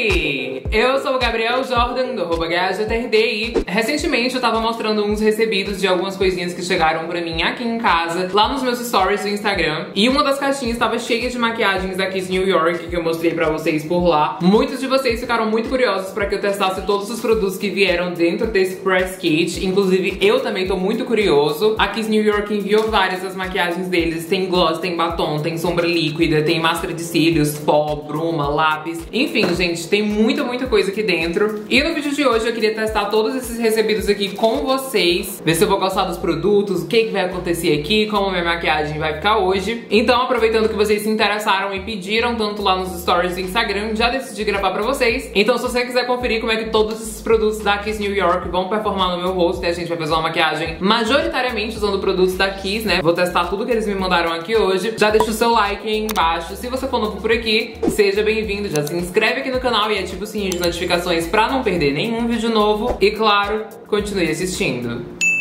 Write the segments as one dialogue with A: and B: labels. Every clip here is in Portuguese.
A: Oi! Eu sou o Gabriel Jordan, do @GajaTRD, e recentemente eu tava mostrando uns recebidos de algumas coisinhas que chegaram pra mim aqui em casa, lá nos meus stories do Instagram. E uma das caixinhas tava cheia de maquiagens da Kiss New York, que eu mostrei pra vocês por lá. Muitos de vocês ficaram muito curiosos pra que eu testasse todos os produtos que vieram dentro desse press kit. Inclusive, eu também tô muito curioso. A Kiss New York enviou várias das maquiagens deles. Tem gloss, tem batom, tem sombra líquida, tem máscara de cílios, pó, bruma, lápis. Enfim, gente, tem muita coisa aqui dentro. E no vídeo de hoje eu queria testar todos esses recebidos aqui com vocês. Ver se eu vou gostar dos produtos, o que vai acontecer aqui, como a minha maquiagem vai ficar hoje. Então, aproveitando que vocês se interessaram e pediram tanto lá nos stories do Instagram, já decidi gravar pra vocês. Então, se você quiser conferir como é que todos esses produtos da Kiss New York vão performar no meu rosto, né? A gente vai fazer uma maquiagem majoritariamente usando produtos da Kiss, né? Vou testar tudo que eles me mandaram aqui hoje. Já deixa o seu like aí embaixo. Se você for novo por aqui, seja bem-vindo. Já se inscreve aqui no canal e ativa o sininho de notificações pra não perder nenhum vídeo novo. E claro, continue assistindo.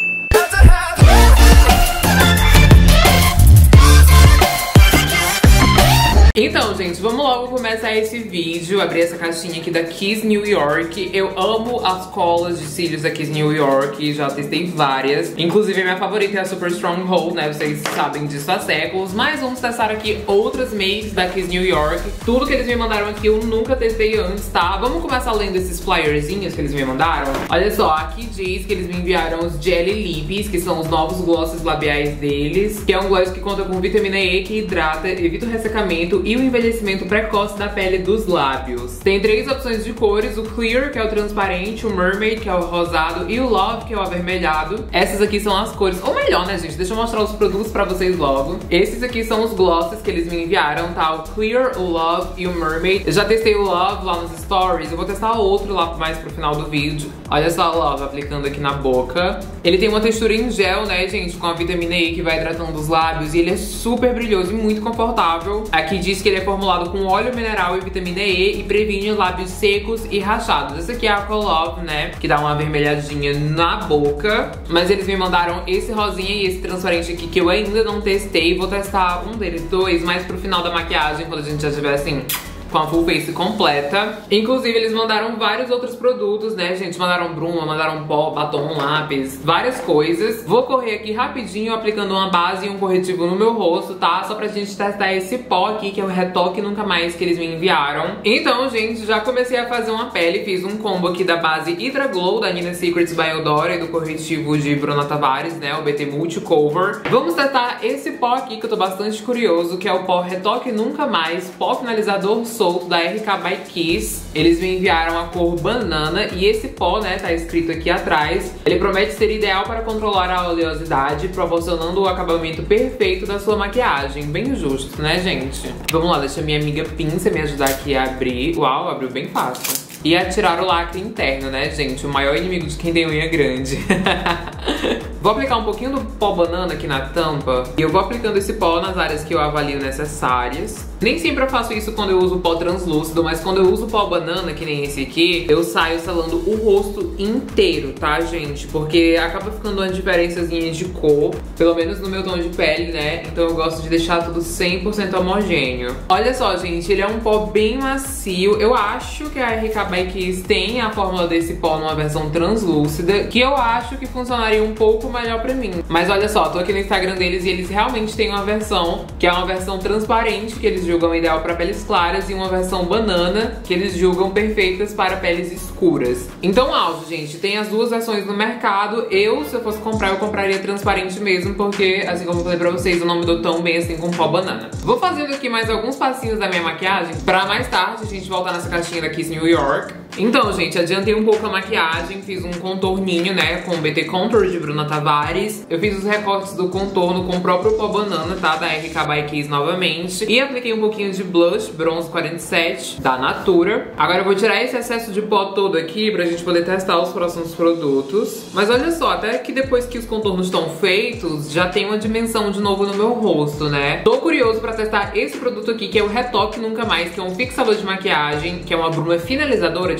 A: Então, gente, vamos logo começar esse vídeo. Abrir essa caixinha aqui da Kiss New York. Eu amo as colas de cílios da Kiss New York, já testei várias. Inclusive, a minha favorita é a Super Stronghold, né? Vocês sabem disso há séculos. Mas vamos testar aqui outras makes da Kiss New York. Tudo que eles me mandaram aqui eu nunca testei antes, tá? Vamos começar lendo esses flyerzinhos que eles me mandaram. Olha só, aqui diz que eles me enviaram os Jelly Lips, que são os novos glosses labiais deles. Que é um gloss que conta com vitamina E, que hidrata, evita o ressecamento e o envelhecimento precoce da pele dos lábios. Tem 3 opções de cores: o Clear, que é o transparente, o Mermaid, que é o rosado, e o Love, que é o avermelhado. Essas aqui são as cores, ou melhor, né, gente? Deixa eu mostrar os produtos pra vocês logo. Esses aqui são os glosses que eles me enviaram, tá? O Clear, o Love e o Mermaid. Eu já testei o Love lá nos stories, eu vou testar outro lá mais pro final do vídeo. Olha só o Love aplicando aqui na boca. Ele tem uma textura em gel, né, gente, com a vitamina E que vai hidratando os lábios, e ele é super brilhoso e muito confortável. Aqui diz que ele é formulado com óleo mineral e vitamina E e previne lábios secos e rachados. Esse aqui é a Love, né, que dá uma avermelhadinha na boca. Mas eles me mandaram esse rosinha e esse transparente aqui que eu ainda não testei. Vou testar um deles dois mais pro final da maquiagem, quando a gente já tiver assim com a full face completa. Inclusive, eles mandaram vários outros produtos, né, gente? Mandaram bruma, mandaram pó, batom, lápis, várias coisas. Vou correr aqui rapidinho, aplicando uma base e um corretivo no meu rosto, tá? Só pra gente testar esse pó aqui, que é o Retoque Nunca Mais que eles me enviaram. Então, gente, já comecei a fazer uma pele. Fiz um combo aqui da base Hydra Glow, da Nina Secrets by Eudora, e do corretivo de Bruna Tavares, né, o BT Multi Cover. Vamos testar esse pó aqui, que eu tô bastante curioso, que é o pó Retoque Nunca Mais, pó finalizador solto da RK by Kiss. Eles me enviaram a cor banana, e esse pó, né, tá escrito aqui atrás. Ele promete ser ideal para controlar a oleosidade, proporcionando o acabamento perfeito da sua maquiagem. Bem justo, né, gente? Vamos lá, deixa minha amiga Pinça me ajudar aqui a abrir. Uau, abriu bem fácil. E a tirar o lacre interno, né, gente? O maior inimigo de quem tem unha grande. Vou aplicar um pouquinho do pó banana aqui na tampa. E eu vou aplicando esse pó nas áreas que eu avalio necessárias. Nem sempre eu faço isso quando eu uso pó translúcido, mas quando eu uso pó banana, que nem esse aqui, eu saio selando o rosto inteiro, tá, gente? Porque acaba ficando uma diferençazinha de cor, pelo menos no meu tom de pele, né? Então eu gosto de deixar tudo 100% homogêneo. Olha só, gente, ele é um pó bem macio. Eu acho que a RK by Kiss tem a fórmula desse pó numa versão translúcida, que eu acho que funcionaria um pouco melhor pra mim. Mas olha só, tô aqui no Instagram deles e eles realmente têm uma versão, que é uma versão transparente, que eles julgam ideal para peles claras, e uma versão banana, que eles julgam perfeitas para peles escuras. Então, áudio, gente, tem as duas versões no mercado. Se eu fosse comprar, eu compraria transparente mesmo, porque, assim como eu falei pra vocês, eu não me dou tão bem assim com pó banana. Vou fazendo aqui mais alguns passinhos da minha maquiagem, pra mais tarde a gente voltar nessa caixinha da Kiss New York. Então, gente, adiantei um pouco a maquiagem, fiz um contorninho, né, com o BT Contour de Bruna Tavares. Eu fiz os recortes do contorno com o próprio pó banana, tá, da RK by Kiss novamente. E apliquei um pouquinho de blush, bronze 47, da Natura. Agora eu vou tirar esse excesso de pó todo aqui pra gente poder testar os próximos produtos. Mas olha só, até que depois que os contornos estão feitos, já tem uma dimensão de novo no meu rosto, né? Tô curioso pra testar esse produto aqui, que é o Retoque Nunca Mais, que é um fixador de maquiagem, que é uma bruma finalizadora de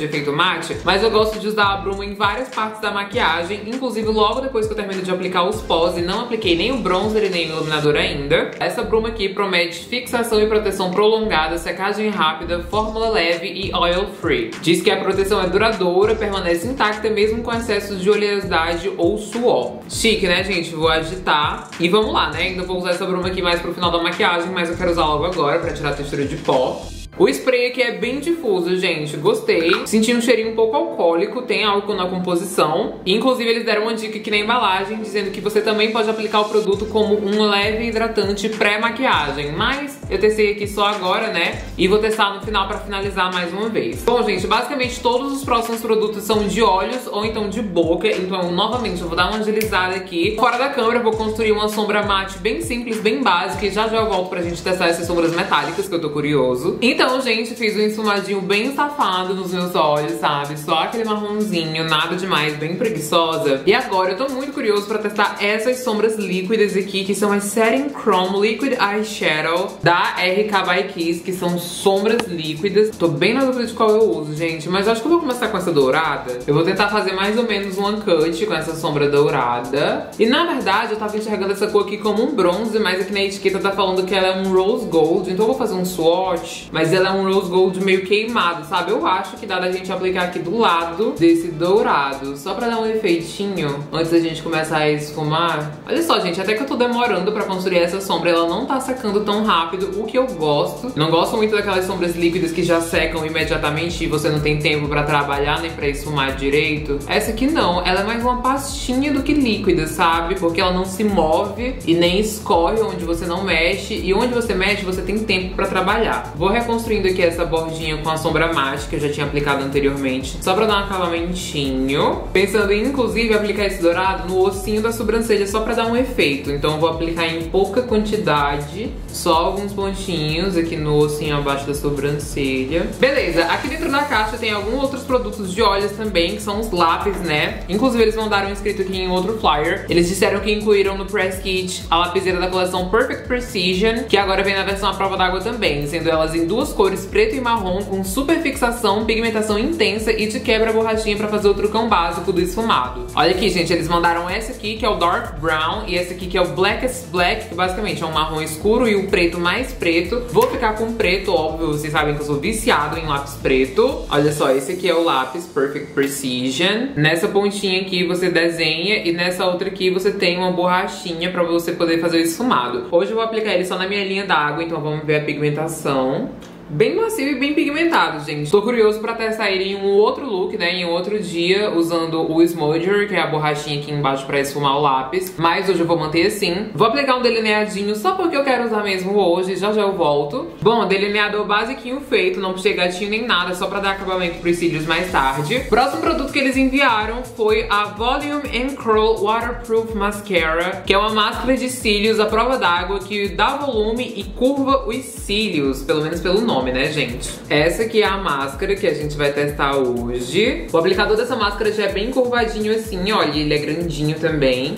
A: de efeito mate, mas eu gosto de usar a bruma em várias partes da maquiagem, inclusive logo depois que eu termino de aplicar os pós, e não apliquei nem o bronzer e nem o iluminador ainda. Essa bruma aqui promete fixação e proteção prolongada, secagem rápida, fórmula leve e oil free. Diz que a proteção é duradoura, permanece intacta mesmo com excesso de oleosidade ou suor. Chique, né, gente? Vou agitar e vamos lá, né? Ainda vou usar essa bruma aqui mais pro final da maquiagem, mas eu quero usar logo agora pra tirar a textura de pó. O spray aqui é bem difuso, gente, gostei. Senti um cheirinho um pouco alcoólico, tem álcool na composição. Inclusive eles deram uma dica aqui na embalagem, dizendo que você também pode aplicar o produto como um leve hidratante pré-maquiagem. Mas eu testei aqui só agora, né, e vou testar no final pra finalizar mais uma vez. Bom, gente, basicamente todos os próximos produtos são de olhos ou então de boca. Então, novamente, eu vou dar uma agilizada aqui. Fora da câmera, eu vou construir uma sombra mate bem simples, bem básica. E já eu volto pra gente testar essas sombras metálicas, que eu tô curioso. Então, gente, fiz um esfumadinho bem safado nos meus olhos, sabe? Só aquele marronzinho, nada demais, bem preguiçosa. E agora eu tô muito curioso pra testar essas sombras líquidas aqui, que são as Setting Chrome Liquid Eyeshadow da RK by Kiss, que são sombras líquidas. Tô bem na dúvida de qual eu uso, gente, mas eu acho que eu vou começar com essa dourada. Eu vou tentar fazer mais ou menos um uncut com essa sombra dourada. E na verdade eu tava enxergando essa cor aqui como um bronze, mas aqui na etiqueta tá falando que ela é um rose gold, então eu vou fazer um swatch, mas ela é um rose gold meio queimado, sabe? Eu acho que dá da gente aplicar aqui do lado desse dourado, só pra dar um efeitinho antes da gente começar a esfumar. Olha só, gente, até que eu tô demorando pra construir essa sombra, ela não tá secando tão rápido, o que eu gosto. Não gosto muito daquelas sombras líquidas que já secam imediatamente e você não tem tempo pra trabalhar nem pra esfumar direito. Essa aqui não, ela é mais uma pastinha do que líquida, sabe? Porque ela não se move e nem escorre onde você não mexe, e onde você mexe você tem tempo pra trabalhar. Vou reconstruindo aqui essa bordinha com a sombra mate que eu já tinha aplicado anteriormente, só pra dar um acabamentinho. Pensando em, inclusive, aplicar esse dourado no ossinho da sobrancelha, só pra dar um efeito. Então eu vou aplicar em pouca quantidade, só alguns pontinhos aqui no ossinho abaixo da sobrancelha. Beleza, aqui dentro da caixa tem alguns outros produtos de olhos também, que são os lápis, né? Inclusive eles mandaram escrito aqui em outro flyer. Eles disseram que incluíram no press kit a lapiseira da coleção Perfect Precision, que agora vem na versão à prova d'água também, sendo elas em duas cores, preto e marrom, com super fixação, pigmentação intensa e de quebra borrachinha pra fazer o trucão básico do esfumado. Olha aqui, gente, eles mandaram essa aqui, que é o Dark Brown, e essa aqui, que é o Blackest Black, que basicamente é um marrom escuro e o preto mais preto. Vou ficar com preto, óbvio, vocês sabem que eu sou viciado em lápis preto. Olha só, esse aqui é o lápis Perfect Precision. Nessa pontinha aqui você desenha e nessa outra aqui você tem uma borrachinha pra você poder fazer o esfumado. Hoje eu vou aplicar ele só na minha linha d'água, então vamos ver a pigmentação. Bem macio e bem pigmentado, gente. Tô curioso pra testar ele em um outro look, né? Em outro dia, usando o Smudger, que é a borrachinha aqui embaixo pra esfumar o lápis. Mas hoje eu vou manter assim. Vou aplicar um delineadinho só porque eu quero usar mesmo hoje. Já eu volto. Bom, delineador basiquinho feito. Não puxei gatinho nem nada, só pra dar acabamento pros cílios mais tarde. Próximo produto que eles enviaram foi a Volume and Curl Waterproof Mascara, que é uma máscara de cílios à prova d'água que dá volume e curva os cílios, pelo menos pelo nome, né, gente? Essa aqui é a máscara que a gente vai testar hoje. O aplicador dessa máscara já é bem curvadinho assim, olha, ele é grandinho também.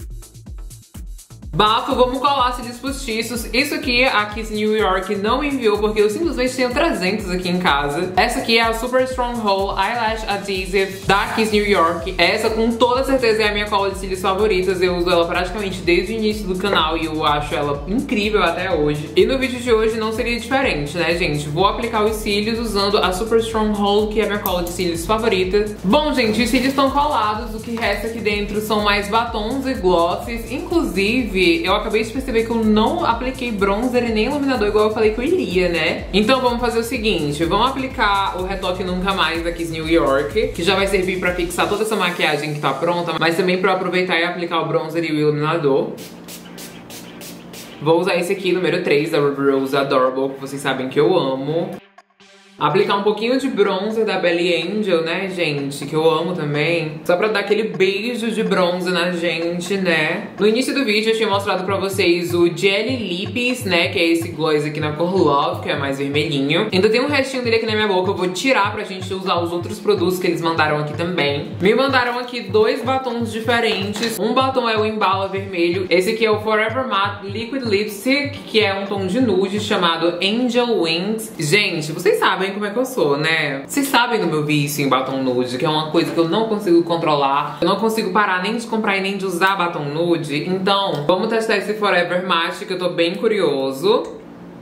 A: Bafo, vamos colar cílios postiços. Isso aqui a Kiss New York não enviou porque eu simplesmente tenho 300 aqui em casa. Essa aqui é a Super Stronghold Eyelash Adhesive da Kiss New York. Essa com toda certeza é a minha cola de cílios favoritas. Eu uso ela praticamente desde o início do canal e eu acho ela incrível até hoje. E no vídeo de hoje não seria diferente, né, gente? Vou aplicar os cílios usando a Super Stronghold, que é a minha cola de cílios favorita. Bom, gente, os cílios estão colados. O que resta aqui dentro são mais batons e glosses. Inclusive, eu acabei de perceber que eu não apliquei bronzer e nem iluminador igual eu falei que eu iria, né? Então vamos fazer o seguinte, vamos aplicar o Retoque Nunca Mais da Kiss New York, que já vai servir pra fixar toda essa maquiagem que tá pronta, mas também pra aproveitar e aplicar o bronzer e o iluminador. Vou usar esse aqui, número 3, da Ruby Rose Adorable, que vocês sabem que eu amo. Aplicar um pouquinho de bronzer da Belly Angel, né, gente? Que eu amo também. Só pra dar aquele beijo de bronze na gente, né? No início do vídeo eu tinha mostrado pra vocês o Jelly Lips, né? Que é esse gloss aqui na cor Love, que é mais vermelhinho. Ainda tem um restinho dele aqui na minha boca. Eu vou tirar pra gente usar os outros produtos que eles mandaram aqui também. Me mandaram aqui 2 batons diferentes. Um batom é o Embala vermelho. Esse aqui é o Forever Matte Liquid Lipstick, que é um tom de nude chamado Angel Wings. Gente, vocês sabem, sabem como é que eu sou, né? Vocês sabem do meu vício em batom nude, que é uma coisa que eu não consigo controlar. Eu não consigo parar nem de comprar e nem de usar batom nude. Então, vamos testar esse Forever Matte, que eu tô bem curioso.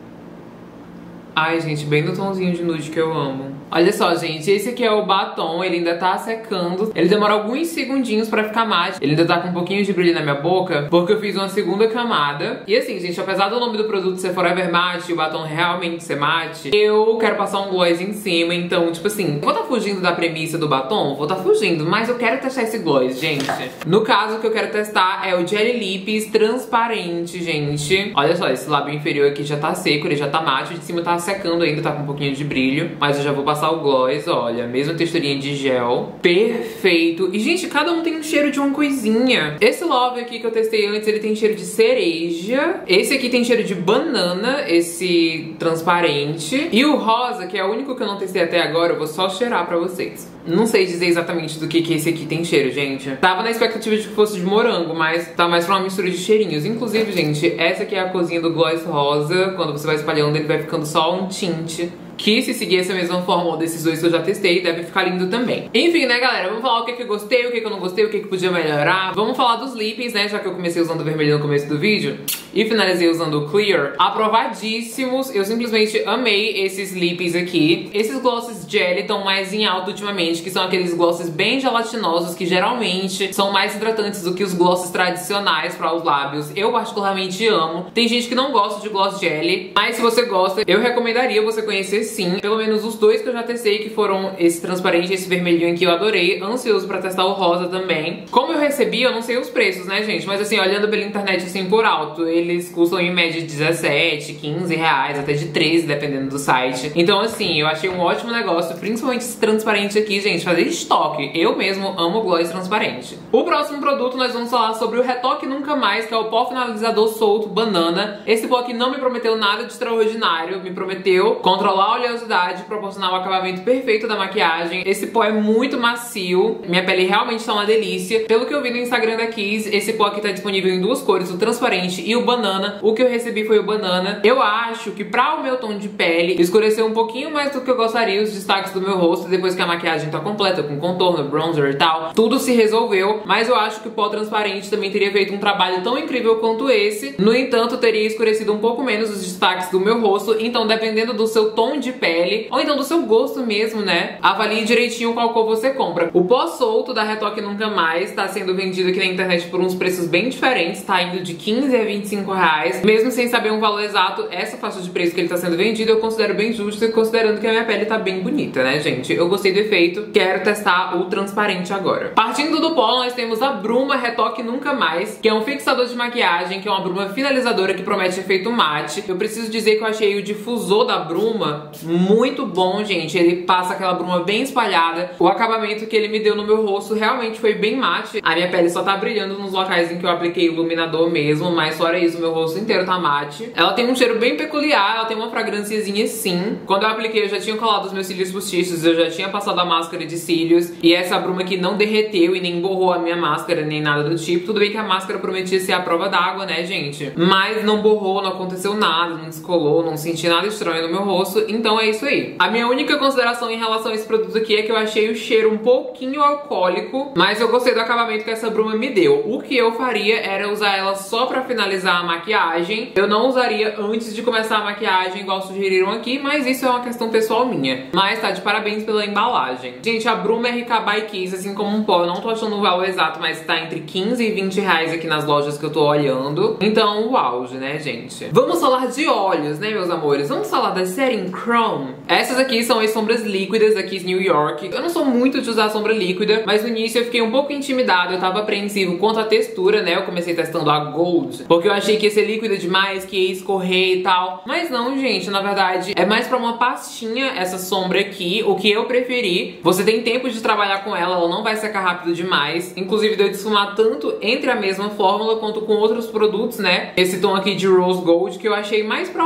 A: Ai, gente, bem no tomzinho de nude que eu amo. Olha só, gente, esse aqui é o batom, ele ainda tá secando. Ele demora alguns segundinhos pra ficar mate. Ele ainda tá com um pouquinho de brilho na minha boca, porque eu fiz uma segunda camada. E assim, gente, apesar do nome do produto ser Forever Matte e o batom realmente ser mate, eu quero passar um gloss em cima. Então, tipo assim, vou tá fugindo da premissa do batom? Vou tá fugindo, mas eu quero testar esse gloss, gente. No caso, o que eu quero testar é o Jelly Lips transparente, gente. Olha só, esse lábio inferior aqui já tá seco, ele já tá mate. O de cima tá secando ainda, tá com um pouquinho de brilho. Mas eu já vou passar o gloss, olha, mesma texturinha de gel. Perfeito. E, gente, cada um tem um cheiro de uma coisinha. Esse Love aqui que eu testei antes, ele tem cheiro de cereja. Esse aqui tem cheiro de banana, esse transparente. E o rosa, que é o único que eu não testei até agora, eu vou só cheirar pra vocês. Não sei dizer exatamente do que esse aqui tem cheiro, gente. Tava na expectativa de que fosse de morango, mas tá mais pra uma mistura de cheirinhos. Inclusive, gente, essa aqui é a corzinha do gloss rosa. Quando você vai espalhando, ele vai ficando só um tinte. Que, se seguir essa mesma fórmula desses dois que eu já testei, deve ficar lindo também. Enfim, né, galera? Vamos falar o que eu gostei, o que eu não gostei, o que podia melhorar. Vamos falar dos lippings, né? Já que eu comecei usando o vermelho no começo do vídeo e finalizei usando o clear. Aprovadíssimos. Eu simplesmente amei esses lippings aqui. Esses glosses jelly estão mais em alta ultimamente, que são aqueles glosses bem gelatinosos, que geralmente são mais hidratantes do que os glosses tradicionais para os lábios. Eu particularmente amo. Tem gente que não gosta de gloss jelly, mas se você gosta, eu recomendaria você conhecer sim. Pelo menos os dois que eu já testei, que foram esse transparente e esse vermelhinho aqui, eu adorei. Ansioso pra testar o rosa também. Como eu recebi, eu não sei os preços, né, gente? Mas assim, olhando pela internet assim por alto, eles custam em média de 17, 15 reais, até de 13, dependendo do site. Então assim, eu achei um ótimo negócio, principalmente esse transparente aqui, gente, fazer estoque. Eu mesmo amo gloss transparente. O próximo produto nós vamos falar sobre o Retoque Nunca Mais, que é o pó finalizador solto banana. Esse pó aqui não me prometeu nada de extraordinário, me prometeu controlar a oleosidade, proporcionar o acabamento perfeito da maquiagem. Esse pó é muito macio, minha pele realmente tá uma delícia. Pelo que eu vi no Instagram da Kiss, esse pó aqui tá disponível em duas cores, o transparente e o banana. O que eu recebi foi o banana. Eu acho que pra o meu tom de pele escureceu um pouquinho mais do que eu gostaria os destaques do meu rosto, depois que a maquiagem tá completa, com contorno, bronzer e tal. Tudo se resolveu, mas eu acho que o pó transparente também teria feito um trabalho tão incrível quanto esse. No entanto, teria escurecido um pouco menos os destaques do meu rosto, então dependendo do seu tom de pele, ou então do seu gosto mesmo, né? Avalie direitinho qual cor você compra. O pó solto da Retoque Nunca Mais tá sendo vendido aqui na internet por uns preços bem diferentes, tá indo de 15 a 25 reais. Mesmo sem saber um valor exato, essa faixa de preço que ele tá sendo vendido eu considero bem justo, considerando que a minha pele tá bem bonita, né, gente? Eu gostei do efeito, quero testar o transparente agora. Partindo do pó, nós temos a Bruma Retoque Nunca Mais, que é um fixador de maquiagem, que é uma bruma finalizadora que promete efeito mate. Eu preciso dizer que eu achei o difusor da Bruma muito bom, gente. Ele passa aquela bruma bem espalhada. O acabamento que ele me deu no meu rosto realmente foi bem mate. A minha pele só tá brilhando nos locais em que eu apliquei o iluminador mesmo, mas fora isso, o meu rosto inteiro tá mate. Ela tem um cheiro bem peculiar, ela tem uma fragrânciazinha sim. Quando eu apliquei, eu já tinha colado os meus cílios postiços, eu já tinha passado a máscara de cílios, e essa bruma aqui não derreteu e nem borrou a minha máscara, nem nada do tipo. Tudo bem que a máscara prometia ser a prova d'água, né, gente? Mas não borrou, não aconteceu nada, não descolou, não senti nada estranho no meu rosto, então é isso aí. A minha única consideração em relação a esse produto aqui é que eu achei o cheiro um pouquinho alcoólico, mas eu gostei do acabamento que essa bruma me deu. O que eu faria era usar ela só pra finalizar a maquiagem. Eu não usaria antes de começar a maquiagem, igual sugeriram aqui, mas isso é uma questão pessoal minha. Mas tá de parabéns pela embalagem. Gente, a Bruma RK by Kiss, assim como um pó, eu não tô achando o valor exato, mas tá entre 15 e 20 reais aqui nas lojas que eu tô olhando. Então, o auge, né, gente? Vamos falar de olhos, né, meus amores? Vamos falar da Setting Chrome. Essas aqui são as sombras líquidas da Kiss New York. Eu não sou muito de usar sombra líquida, mas no início eu fiquei um pouco intimidado, eu tava apreensivo quanto à textura, né? Eu comecei testando a Gold, porque eu achei que ia ser líquida demais, que ia escorrer e tal. Mas não, gente, na verdade é mais pra uma pastinha essa sombra aqui, o que eu preferi. Você tem tempo de trabalhar com ela, ela não vai secar rápido demais. Inclusive deu de esfumar tanto entre a mesma fórmula quanto com outros produtos, né? Esse tom aqui de Rose Gold, que eu achei mais pra um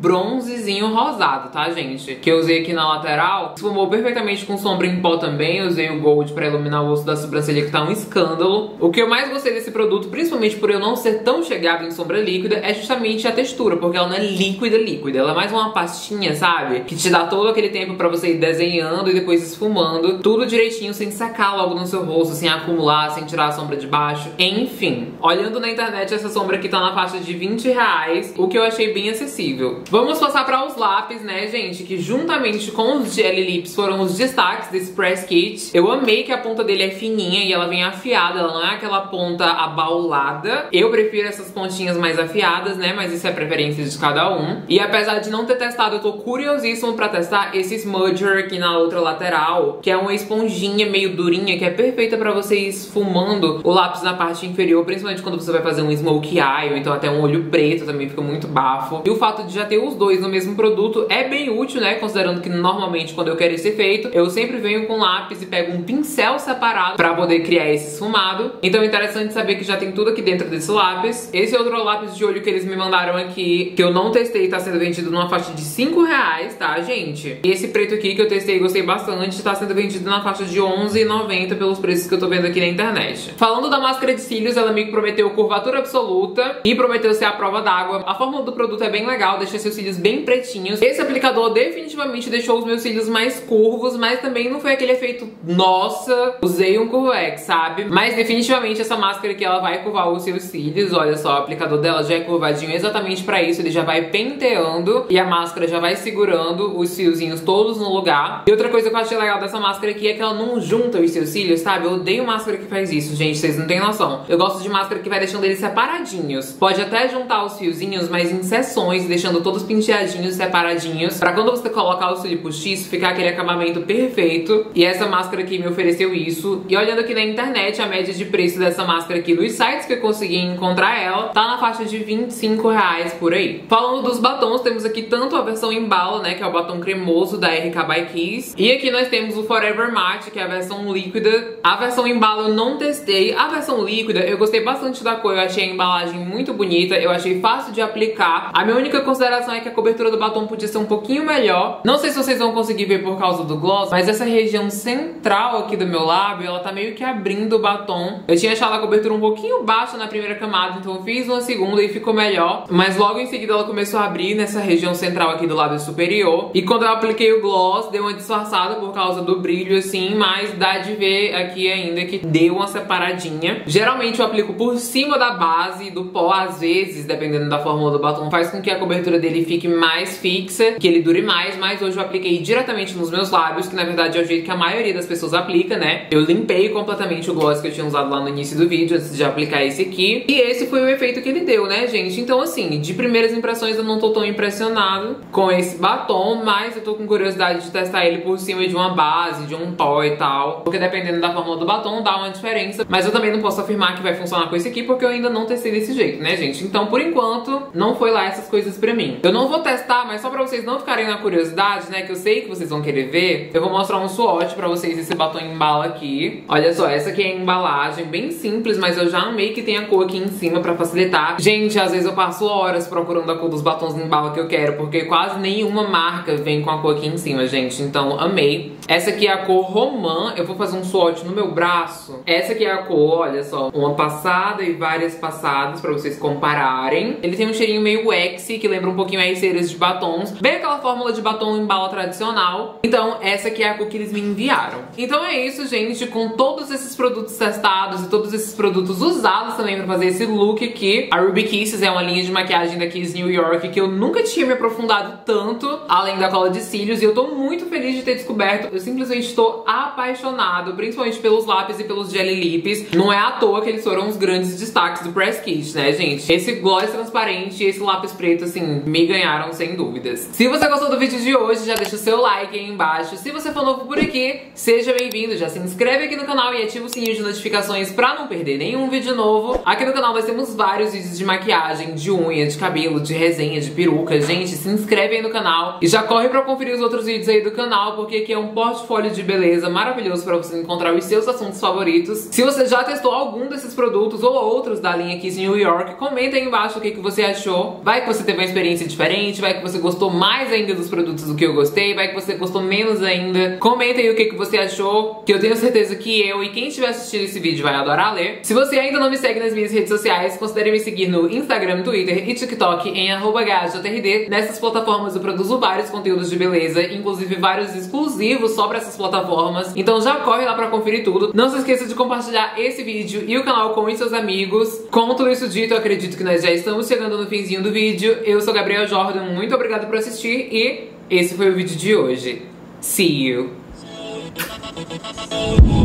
A: bronzezinho rosado, tá, gente? Que eu usei aqui na lateral. Esfumou perfeitamente com sombra em pó também. Eu usei o Gold pra iluminar o osso da sobrancelha, que tá um escândalo. O que eu mais gostei desse produto, principalmente por eu não ser tão chegada em sombra líquida, é justamente a textura, porque ela não é líquida. Ela é mais uma pastinha, sabe? Que te dá todo aquele tempo pra você ir desenhando e depois esfumando. Tudo direitinho, sem sacar logo no seu rosto, sem acumular, sem tirar a sombra de baixo. Enfim, olhando na internet, essa sombra aqui tá na faixa de R$20, o que eu achei bem acessível. Vamos passar para os lápis, né, gente? Que juntamente com os Jelly Lips foram os destaques desse Press Kit. Eu amei que a ponta dele é fininha e ela vem afiada, ela não é aquela ponta abaulada. Eu prefiro essas pontinhas mais afiadas, né? Mas isso é preferência de cada um. E apesar de não ter testado, eu tô curiosíssimo pra testar esse Smudger aqui na outra lateral, que é uma esponjinha meio durinha, que é perfeita pra você ir esfumando o lápis na parte inferior, principalmente quando você vai fazer um Smoky Eye, ou então até um olho preto, também fica muito bafo. E o fato de já ter os dois no mesmo produto é bem útil, né? Considerando que normalmente quando eu quero esse efeito, eu sempre venho com lápis e pego um pincel separado pra poder criar esse esfumado. Então é interessante saber que já tem tudo aqui dentro desse lápis. Esse outro lápis de olho que eles me mandaram aqui, que eu não testei, tá sendo vendido numa faixa de R$5, tá, gente? E esse preto aqui que eu testei e gostei bastante, tá sendo vendido na faixa de R$11,90 pelos preços que eu tô vendo aqui na internet. Falando da máscara de cílios, ela me prometeu curvatura absoluta e prometeu ser a prova d'água. A fórmula do produto é bem legal, deixa seus cílios bem pretinhos. Esse aplicador definitivamente deixou os meus cílios mais curvos, mas também não foi aquele efeito, nossa, usei um Curvex, sabe? Mas definitivamente essa máscara aqui, ela vai curvar os seus cílios. Olha só, o aplicador dela já é curvadinho exatamente pra isso, ele já vai penteando e a máscara já vai segurando os fiozinhos todos no lugar. E outra coisa que eu achei legal dessa máscara aqui é que ela não junta os seus cílios, sabe? Eu odeio máscara que faz isso, gente, vocês não têm noção. Eu gosto de máscara que vai deixando eles separadinhos. Pode até juntar os fiozinhos, mas em seções, deixando todos penteadinhos, separadinhos, pra quando você colocar o cílio postiço, ficar aquele acabamento perfeito. E essa máscara aqui me ofereceu isso. E olhando aqui na internet, a média de preço dessa máscara aqui nos sites que eu consegui encontrar ela, tá na faixa de R$25 por aí. Falando dos batons, temos aqui tanto a versão em bala, né, que é o batom cremoso da RK by Kiss. E aqui nós temos o Forever Matte, que é a versão líquida. A versão em bala eu não testei. A versão líquida eu gostei bastante da cor, eu achei a embalagem muito bonita, eu achei fácil de aplicar. A minha única consideração é que a cobertura do batom podia ser um pouquinho melhor. Não sei se vocês vão conseguir ver por causa do gloss, mas essa região central aqui do meu lábio, ela tá meio que abrindo o batom. Eu tinha achado a cobertura um pouquinho baixa na primeira camada, então eu fiz uma segunda e ficou melhor. Mas logo em seguida ela começou a abrir nessa região central aqui do lábio superior. E quando eu apliquei o gloss, deu uma disfarçada por causa do brilho, assim, mas dá de ver aqui ainda que deu uma separadinha. Geralmente eu aplico por cima da base do pó, às vezes, dependendo da fórmula do batom, faz com que a cobertura dele fique mais fixa, que ele dure mais, mas hoje eu apliquei diretamente nos meus lábios, que na verdade é o jeito que a maioria das pessoas aplica, né? Eu limpei completamente o gloss que eu tinha usado lá no início do vídeo, antes de aplicar esse aqui. E esse foi o efeito que ele deu, né, gente? Então, assim, de primeiras impressões eu não tô tão impressionado com esse batom, mas eu tô com curiosidade de testar ele por cima de uma base, de um pó e tal, porque dependendo da fórmula do batom dá uma diferença. Mas eu também não posso afirmar que vai funcionar com esse aqui, porque eu ainda não testei desse jeito, né, gente? Então, por enquanto, não foi lá essas coisas pra mim. Eu não vou testar, mas só pra vocês não ficarem na curiosidade, né, que eu sei que vocês vão querer ver, eu vou mostrar um swatch pra vocês desse batom em bala aqui. Olha só, essa aqui é a embalagem, bem simples, mas eu já amei que tem a cor aqui em cima pra facilitar. Gente, às vezes eu passo horas procurando a cor dos batons em bala que eu quero, porque quase nenhuma marca vem com a cor aqui em cima, gente. Então, amei. Essa aqui é a cor Romã. Eu vou fazer um swatch no meu braço. Essa aqui é a cor, olha só. Uma passada e várias passadas pra vocês compararem. Ele tem um cheirinho meio waxy, que lembra um pouquinho as ceras de batons. Bem aquela fórmula de batom em bala tradicional. Então, essa aqui é a cor que eles me enviaram. Então é isso, gente. Com todos esses produtos testados e todos esses produtos usados também pra fazer esse look aqui. A Ruby Kisses é uma linha de maquiagem da Kiss New York que eu nunca tinha me aprofundado tanto, além da cola de cílios. E eu tô muito feliz de ter descoberto. Eu simplesmente estou apaixonado, principalmente pelos lápis e pelos Jelly Lips. Não é à toa que eles foram os grandes destaques do Press Kit, né, gente? Esse gloss transparente e esse lápis preto, assim, me ganharam sem dúvidas. Se você gostou do vídeo de hoje, já deixa o seu like aí embaixo. Se você for novo por aqui, seja bem-vindo. Já se inscreve aqui no canal e ativa o sininho de notificações pra não perder nenhum vídeo novo. Aqui no canal nós temos vários vídeos de maquiagem, de unha, de cabelo, de resenha, de peruca. Gente, se inscreve aí no canal e já corre pra conferir os outros vídeos aí do canal, porque aqui é um portfólio de beleza maravilhoso pra você encontrar os seus assuntos favoritos. Se você já testou algum desses produtos ou outros da linha Kiss New York, comenta aí embaixo o que você achou. Vai que você teve uma experiência diferente, vai que você gostou mais ainda dos produtos do que eu gostei, vai que você gostou menos ainda. Comenta aí o que você achou, que eu tenho certeza que eu e quem estiver assistindo esse vídeo vai adorar ler. Se você ainda não me segue nas minhas redes sociais, considere me seguir no Instagram, Twitter e TikTok em @GajoTRD. Nessas plataformas eu produzo vários conteúdos de beleza, inclusive vários exclusivos só pra essas plataformas. Então já corre lá pra conferir tudo. Não se esqueça de compartilhar esse vídeo e o canal com os seus amigos. Com tudo isso dito, eu acredito que nós já estamos chegando no finzinho do vídeo. Eu sou Gabriel Jordan, muito obrigada por assistir e esse foi o vídeo de hoje. See you!